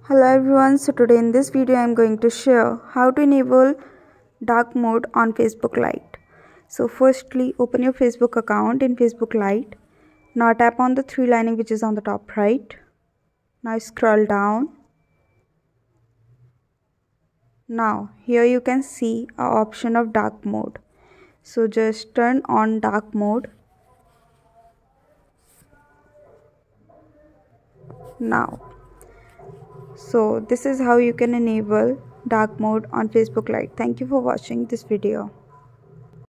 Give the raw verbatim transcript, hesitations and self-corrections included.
Hello everyone, so today in this video I am going to share how to enable dark mode on Facebook Lite. So firstly, open your Facebook account in Facebook Lite. Now tap on the three lining which is on the top right. Now scroll down. Now here you can see an option of dark mode. So just turn on dark mode. Now so this is how you can enable dark mode on Facebook Lite. Thank you for watching this video.